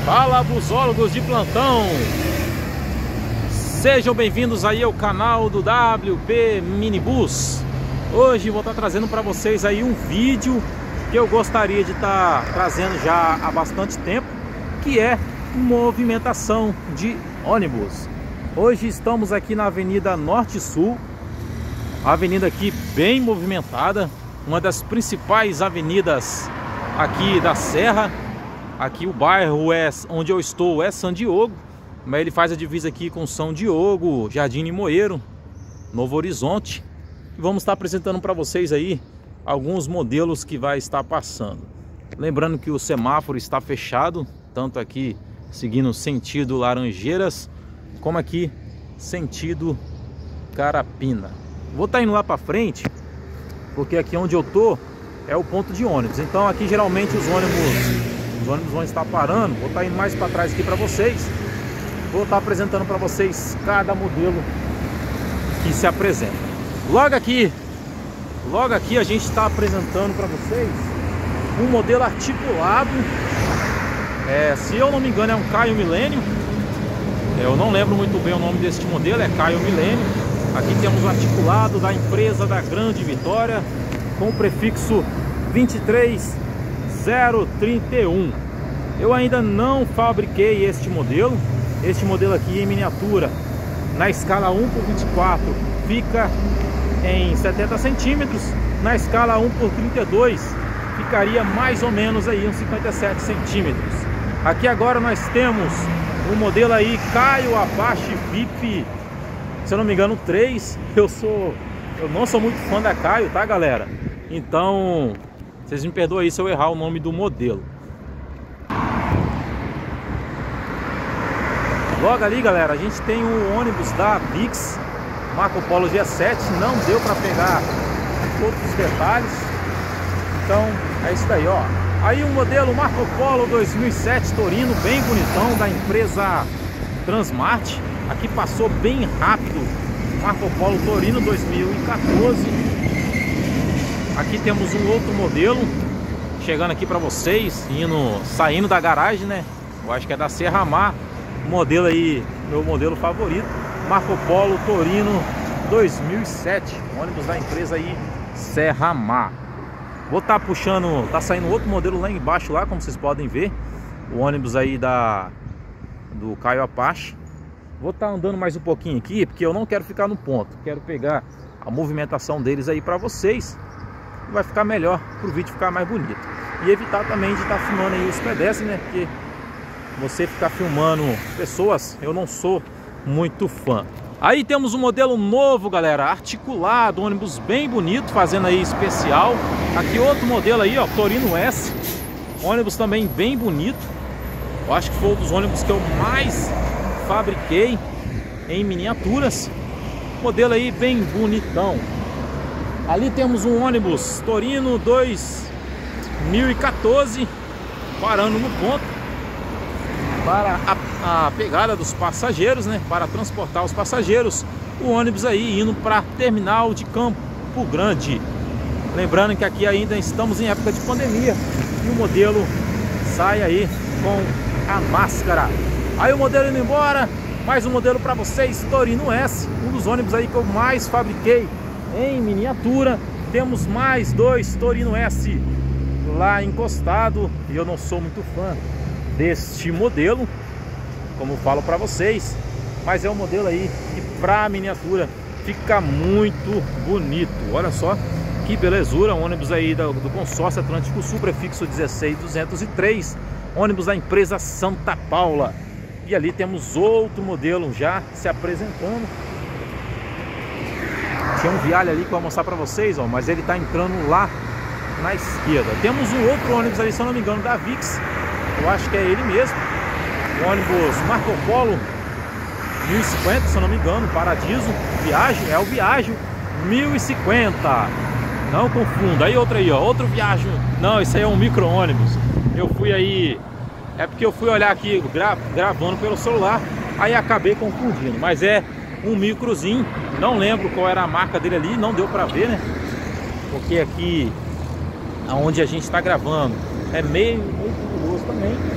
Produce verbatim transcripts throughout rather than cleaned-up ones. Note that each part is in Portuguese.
Fala, busólogos de plantão! Sejam bem-vindos aí ao canal do W P Minibus. Hoje vou estar trazendo para vocês aí um vídeo que eu gostaria de estar trazendo já há bastante tempo, que é movimentação de ônibus. Hoje estamos aqui na Avenida Norte Sul, a avenida aqui bem movimentada, uma das principais avenidas aqui da Serra. Aqui o bairro é, onde eu estou é São Diogo, mas ele faz a divisa aqui com São Diogo, Jardim Limoeiro, Novo Horizonte. E vamos estar apresentando para vocês aí alguns modelos que vai estar passando. Lembrando que o semáforo está fechado, tanto aqui seguindo sentido Laranjeiras, como aqui sentido Carapina. Vou estar indo lá para frente, porque aqui onde eu tô é o ponto de ônibus. Então aqui geralmente os ônibus Os ônibus vão estar parando. Vou estar indo mais para trás aqui para vocês. Vou estar apresentando para vocês cada modelo que se apresenta. Logo aqui, logo aqui a gente está apresentando para vocês um modelo articulado. É, se eu não me engano é um Caio Milênio. Eu não lembro muito bem o nome deste modelo, é Caio Milênio. Aqui temos o articulado da empresa da Grande Vitória com o prefixo vinte e três zero trinta e um. Eu ainda não fabriquei este modelo. Este modelo aqui em miniatura, na escala um por vinte e quatro, fica em setenta centímetros. Na escala um por trinta e dois, ficaria mais ou menos aí uns cinquenta e sete centímetros. Aqui agora nós temos o modelo aí Caio Apache V I P, se eu não me engano três. Eu sou, eu não sou muito fã da Caio, tá, galera? Então vocês me perdoem aí se eu errar o nome do modelo. Logo ali, galera, a gente tem o ônibus da Vix, Marco Polo G sete. Não deu para pegar todos os detalhes, então é isso daí, ó. Aí o modelo Marco Polo dois mil e sete Torino, bem bonitão, da empresa Transmart. Aqui passou bem rápido, Marco Polo Torino dois mil e quatorze. Aqui temos um outro modelo chegando aqui para vocês, indo, saindo da garagem, né? Eu acho que é da Serra Mar. Modelo aí, meu modelo favorito, Marco Polo Torino dois mil e sete, ônibus da empresa aí Serra Mar. Vou estar tá puxando, tá saindo outro modelo lá embaixo lá, como vocês podem ver, o ônibus aí da do Caio Apache. Vou estar tá andando mais um pouquinho aqui, porque eu não quero ficar no ponto, quero pegar a movimentação deles aí para vocês. Vai ficar melhor para o vídeo ficar mais bonito. E evitar também de estar tá filmando aí os pedestres, né? Porque você ficar filmando pessoas, eu não sou muito fã. Aí temos um modelo novo, galera, articulado, ônibus bem bonito, fazendo aí especial. Aqui outro modelo aí, ó, Torino S, ônibus também bem bonito. Eu acho que foi um dos ônibus que eu mais fabriquei em miniaturas. Modelo aí bem bonitão. Ali temos um ônibus Torino dois mil e quatorze, parando no ponto para a, a pegada dos passageiros, né? Para transportar os passageiros. O ônibus aí indo para terminal de Campo Grande. Lembrando que aqui ainda estamos em época de pandemia e o modelo sai aí com a máscara. Aí o modelo indo embora, mais um modelo para vocês, Torino S, um dos ônibus aí que eu mais fabriquei em miniatura. Temos mais dois Torino S lá encostado, e eu não sou muito fã deste modelo, como falo para vocês, mas é um modelo aí que para miniatura fica muito bonito. Olha só que belezura, um ônibus aí do, do consórcio Atlântico Sul, prefixo dezesseis duzentos e três, ônibus da empresa Santa Paula. E ali temos outro modelo já se apresentando. Tinha um Viale ali que eu vou mostrar para vocês, ó, mas ele está entrando lá na esquerda. Temos um outro ônibus ali, se eu não me engano, da Vix. Eu acho que é ele mesmo. O ônibus Marco Polo mil e cinquenta, se eu não me engano, Paradiso, Viagem, é o Viagem mil e cinquenta. Não confunda. Aí outro aí, ó, outro Viagem. Não, isso aí é um micro-ônibus. Eu fui aí, é porque eu fui olhar aqui gra gravando pelo celular, aí acabei confundindo, mas é um microzinho, não lembro qual era a marca dele ali, não deu pra ver, né? Porque aqui onde a gente está gravando é meio, meio perigoso também.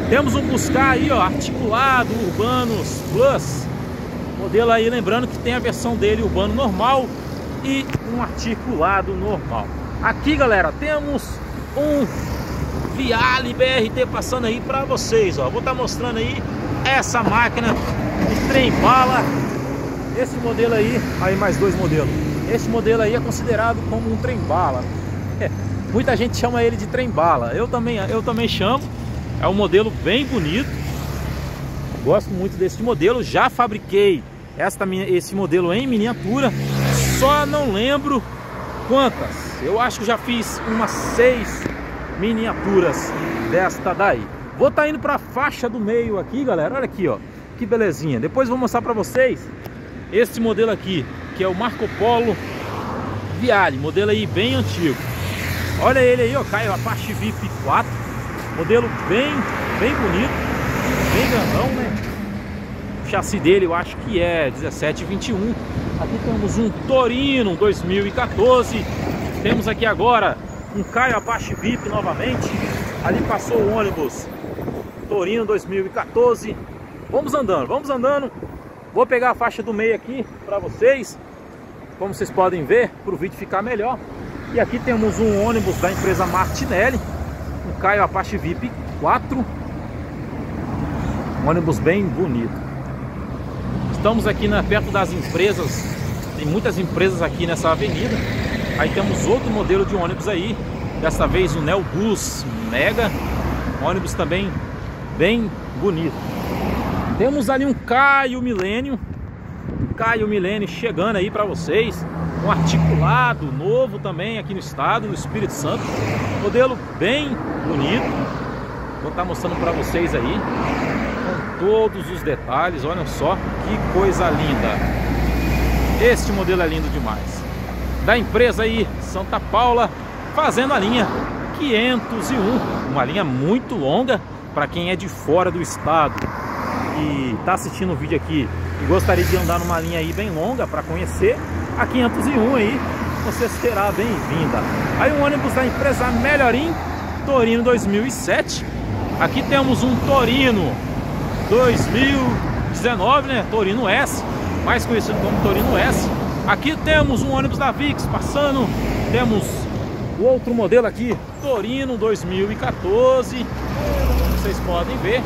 Temos um Buscar aí, ó, articulado, Urbanos Plus. Modelo aí, lembrando que tem a versão dele Urbano normal e um articulado normal. Aqui, galera, temos um Viale B R T passando aí para vocês, ó. Vou estar mostrando aí essa máquina de trem-bala. Esse modelo aí, aí mais dois modelos. Esse modelo aí é considerado como um trem-bala. É, muita gente chama ele de trem-bala. Eu também, eu também chamo. É um modelo bem bonito. Gosto muito desse modelo. Já fabriquei esta, esse modelo em miniatura. Só não lembro quantas. Eu acho que já fiz umas seis miniaturas desta daí. Vou estar indo para a faixa do meio aqui, galera. Olha aqui, ó, que belezinha. Depois vou mostrar para vocês esse modelo aqui, que é o Marco Polo Viale, modelo aí bem antigo. Olha ele aí, ó, Caio Apache V I P quatro, modelo bem, bem bonito, bem grandão, né? O chassi dele eu acho que é dezessete vinte e um. Aqui temos um Torino dois mil e quatorze. Temos aqui agora um Caio Apache V I P novamente. Ali passou o ônibus Torino dois mil e quatorze. Vamos andando, vamos andando. Vou pegar a faixa do meio aqui para vocês, como vocês podem ver, para o vídeo ficar melhor. E aqui temos um ônibus da empresa Martinelli, um Caio Apache V I P quatro. Um ônibus bem bonito. Estamos aqui na, perto das empresas. Tem muitas empresas aqui nessa avenida. Aí temos outro modelo de ônibus aí, dessa vez o Neobus Mega, ônibus também bem bonito. Temos ali um Caio Milênio, Caio Milênio chegando aí para vocês, um articulado novo também aqui no estado, no Espírito Santo, modelo bem bonito. Vou estar mostrando para vocês aí, com todos os detalhes. Olha só que coisa linda, este modelo é lindo demais. Da empresa aí Santa Paula, fazendo a linha quinhentos e um, uma linha muito longa para quem é de fora do estado e está assistindo o vídeo aqui e gostaria de andar numa linha aí bem longa para conhecer a quinhentos e um aí, você será bem-vinda. Aí um ônibus da empresa Melhorim, Torino dois mil e sete. Aqui temos um Torino dois mil e dezenove, né? Torino S, mais conhecido como Torino S. Aqui temos um ônibus da Vix passando. Temos o outro modelo aqui, Torino dois mil e quatorze. Como vocês podem ver.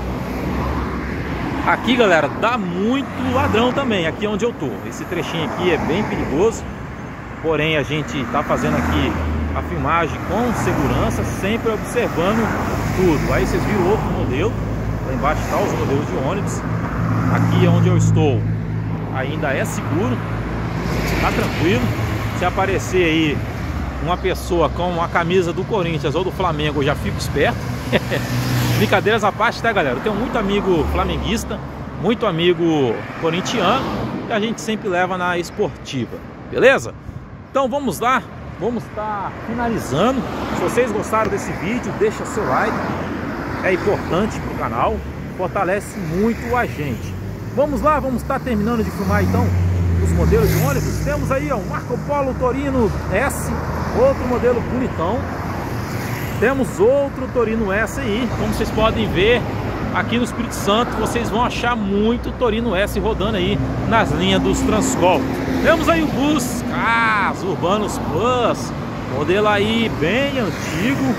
Aqui, galera, dá muito ladrão também, aqui onde eu tô. Esse trechinho aqui é bem perigoso. Porém, a gente tá fazendo aqui a filmagem com segurança, sempre observando tudo. Aí vocês viram outro modelo. Lá embaixo tá os modelos de ônibus. Aqui onde eu estou ainda é seguro, tá tranquilo. Se aparecer aí uma pessoa com a camisa do Corinthians ou do Flamengo, eu já fico esperto. Brincadeiras à parte, tá, galera? Eu tenho muito amigo flamenguista, muito amigo corintiano, e a gente sempre leva na esportiva, beleza? Então vamos lá, vamos estar finalizando. Se vocês gostaram desse vídeo, deixa seu like, é importante pro canal, fortalece muito a gente. Vamos lá, vamos estar terminando de filmar então os modelos de ônibus. Temos aí, ó, um Marco Polo Torino S, outro modelo bonitão. Temos outro Torino S aí, como vocês podem ver, aqui no Espírito Santo vocês vão achar muito Torino S rodando aí nas linhas dos Transcol. Temos aí o Buscar Urbanos Plus, modelo aí bem antigo.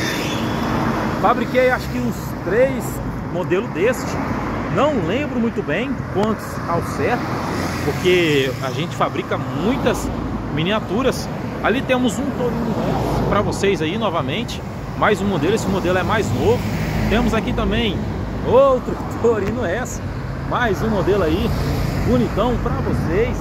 Fabriquei acho que uns três modelos deste, não lembro muito bem quantos ao certo, porque a gente fabrica muitas miniaturas. Ali temos um Torino S para vocês aí novamente, mais um modelo, esse modelo é mais novo. Temos aqui também outro Torino S, mais um modelo aí bonitão para vocês.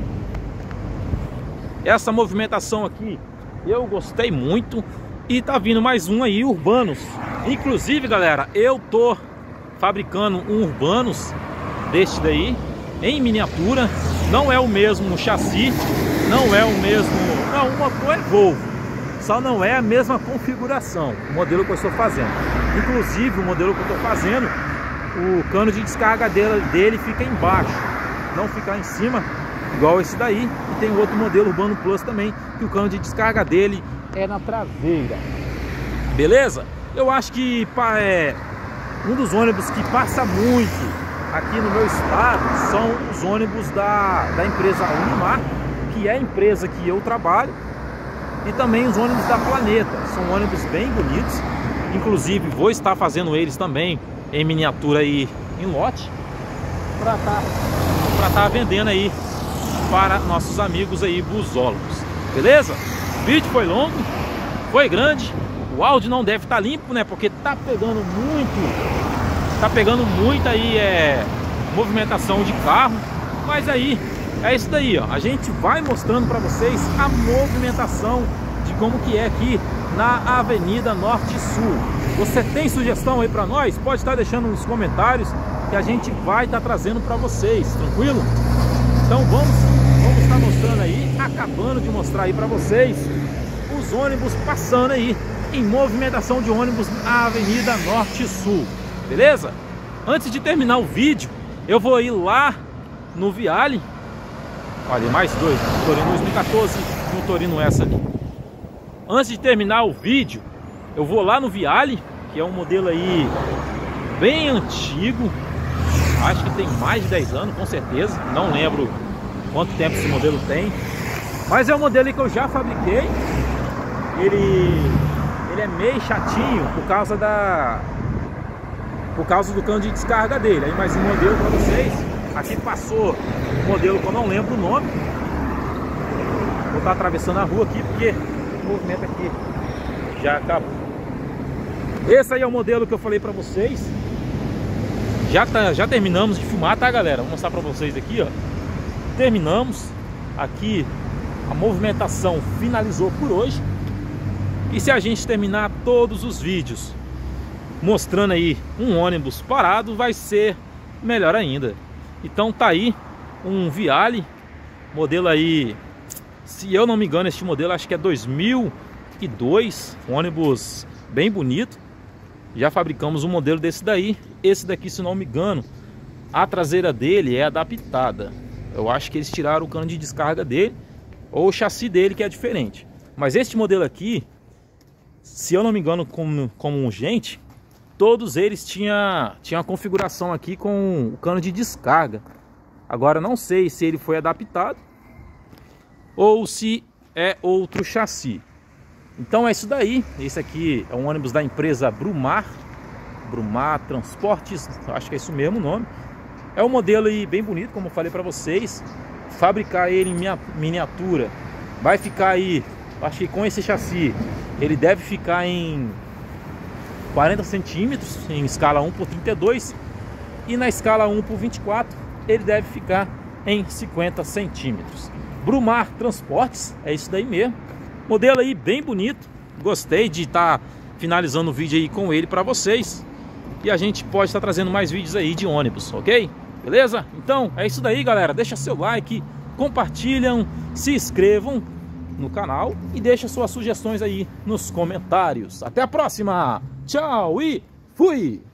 Essa movimentação aqui eu gostei muito, e tá vindo mais um aí, Urbanos. Inclusive, galera, eu tô fabricando um Urbanos deste daí em miniatura. Não é o mesmo chassi, não é o mesmo, não, o motor é Volvo, só não é a mesma configuração, o modelo que eu estou fazendo. Inclusive, o modelo que eu estou fazendo, o cano de descarga dele, dele fica embaixo, não fica em cima, igual esse daí. E tem outro modelo Urbano Plus também, que o cano de descarga dele é na traseira. Beleza? Eu acho que é, Um dos ônibus que passa muito aqui no meu estado são os ônibus da, da empresa Unimar, que é a empresa que eu trabalho, e também os ônibus da Planeta. São ônibus bem bonitos, inclusive vou estar fazendo eles também em miniatura aí em lote, para estar para estar vendendo aí para nossos amigos aí busólogos, beleza? O vídeo foi longo, foi grande, o áudio não deve estar limpo, né? Porque tá pegando muito, tá pegando muito aí é movimentação de carro, mas aí é isso daí, ó. A gente vai mostrando para vocês a movimentação de como que é aqui na Avenida Norte Sul. Você tem sugestão aí para nós? Pode estar deixando nos comentários que a gente vai estar trazendo para vocês, tranquilo? Então vamos, vamos estar mostrando aí, acabando de mostrar aí para vocês os ônibus passando aí em movimentação de ônibus na Avenida Norte Sul, beleza? Antes de terminar o vídeo, eu vou ir lá no Viale. Olha, mais dois, um Torino dois mil e quatorze e um Torino essa ali. Antes de terminar o vídeo, eu vou lá no Viale, que é um modelo aí bem antigo. Acho que tem mais de dez anos, com certeza. Não lembro quanto tempo esse modelo tem, mas é um modelo que eu já fabriquei. Ele, ele é meio chatinho por causa da por causa do cano de descarga dele. Aí mais um modelo para vocês. Aqui passou um modelo que eu não lembro o nome. Vou estar atravessando a rua aqui porque o movimento aqui já acabou. Esse aí é o modelo que eu falei para vocês. Já, tá, já terminamos de filmar, tá, galera? Vou mostrar para vocês aqui, ó. Terminamos. Aqui a movimentação finalizou por hoje. E se a gente terminar todos os vídeos mostrando aí um ônibus parado, vai ser melhor ainda. Então tá aí um Viale, modelo aí, se eu não me engano, este modelo acho que é dois mil e dois, um ônibus bem bonito. Já fabricamos um modelo desse daí. Esse daqui, se não me engano, a traseira dele é adaptada. Eu acho que eles tiraram o cano de descarga dele, ou o chassi dele que é diferente. Mas este modelo aqui, se eu não me engano, como, como gente, todos eles tinham tinha a configuração aqui com o cano de descarga. Agora não sei se ele foi adaptado ou se é outro chassi. Então é isso daí. Esse aqui é um ônibus da empresa Brumar, Brumar Transportes, acho que é isso mesmo o nome. É um modelo aí bem bonito, como eu falei para vocês. Fabricar ele em minha miniatura vai ficar aí, acho que com esse chassi ele deve ficar em quarenta centímetros, em escala um por trinta e dois, e na escala um por vinte e quatro ele deve ficar em cinquenta centímetros. Brumar Transportes, é isso daí mesmo. Modelo aí bem bonito. Gostei de estar tá finalizando o vídeo aí com ele para vocês. E a gente pode estar tá trazendo mais vídeos aí de ônibus, ok? Beleza? Então é isso daí, galera. Deixa seu like, compartilham, se inscrevam no canal e deixa suas sugestões aí nos comentários. Até a próxima. Tchau e fui!